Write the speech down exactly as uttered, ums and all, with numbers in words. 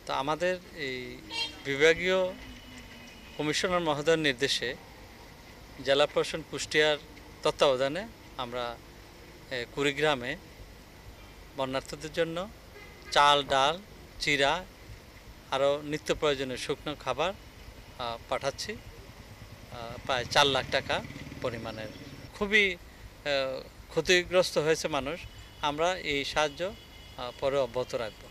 তো আমাদের এই বিভাগীয় কমিশনার মহোদয়ের নির্দেশে জেলা প্রশাসন কুষ্টিয়ার তত্ত্বাবধানে আমরা কুড়িগ্রামে বন্যার্থদের জন্য চাল, ডাল, চিরা আরও নিত্য প্রয়োজনীয় শুকনো খাবার পাঠাচ্ছি। প্রায় চার লাখ টাকা পরিমাণের। খুবই ক্ষতিগ্রস্ত হয়েছে মানুষ। আমরা এই সাহায্য পরে অব্যাহত রাখব।